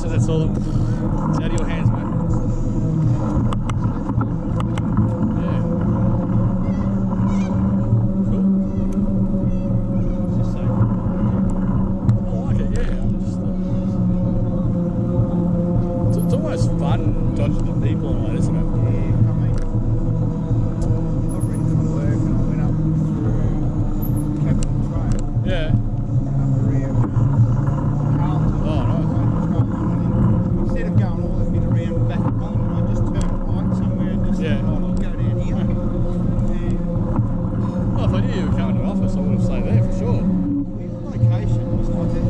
So that's all. It's out of your hands, mate. Yeah. Cool. Just so. I like it. Yeah. It's almost fun dodging the people and all that, isn't it? Yeah. Instead of going all that bit around the back of Colin, I just turn right somewhere and just go down here. Well, if I knew you were coming to office, I would have stayed there for sure. Location was like that.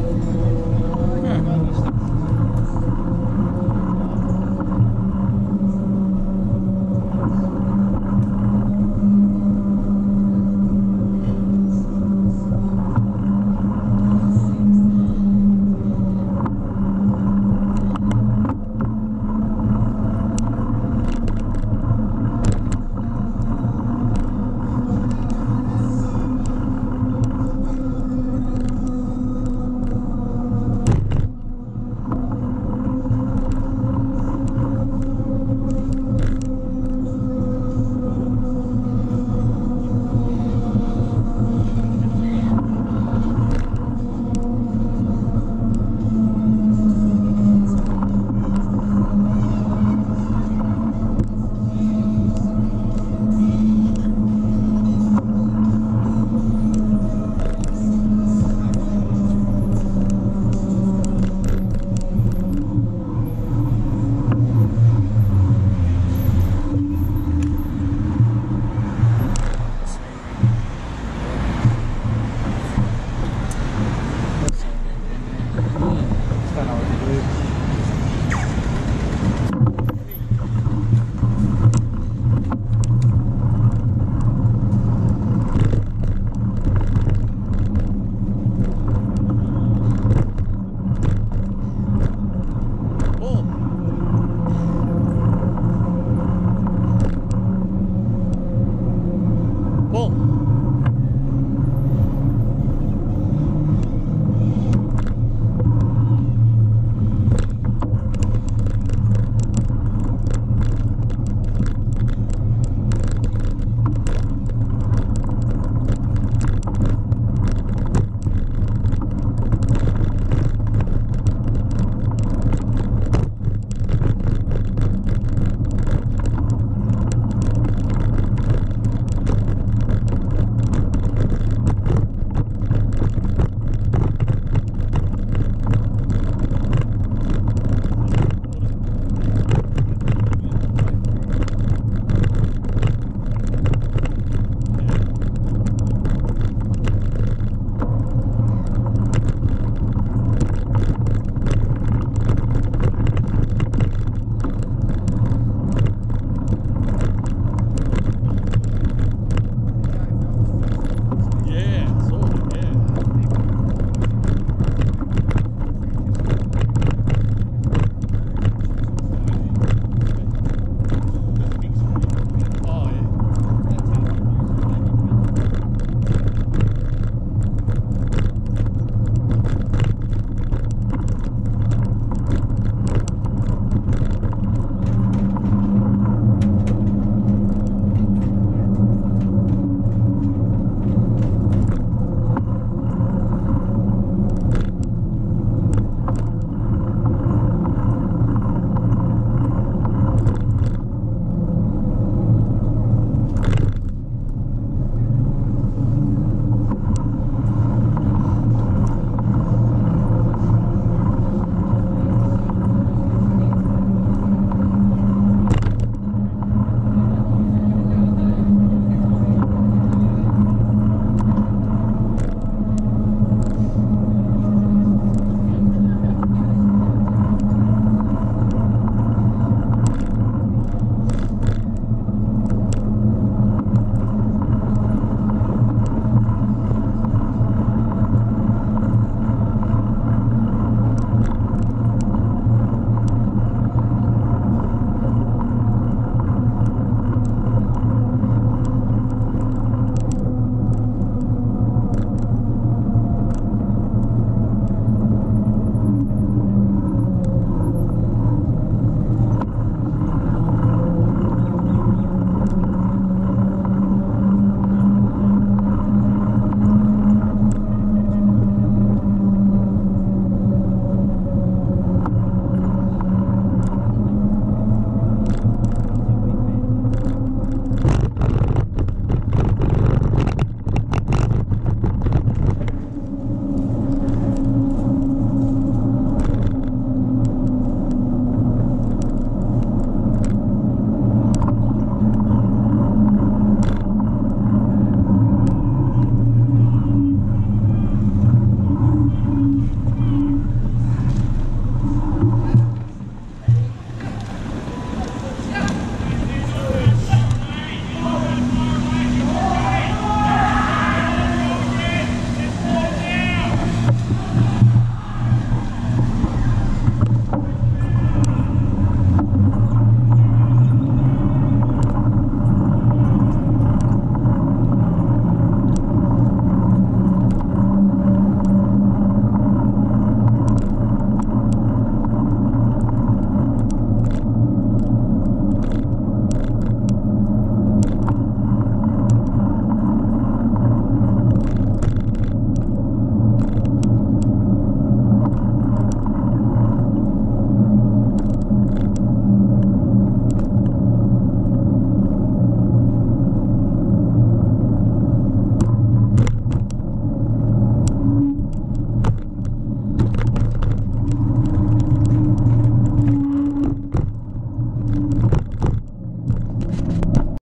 Don't know what to do.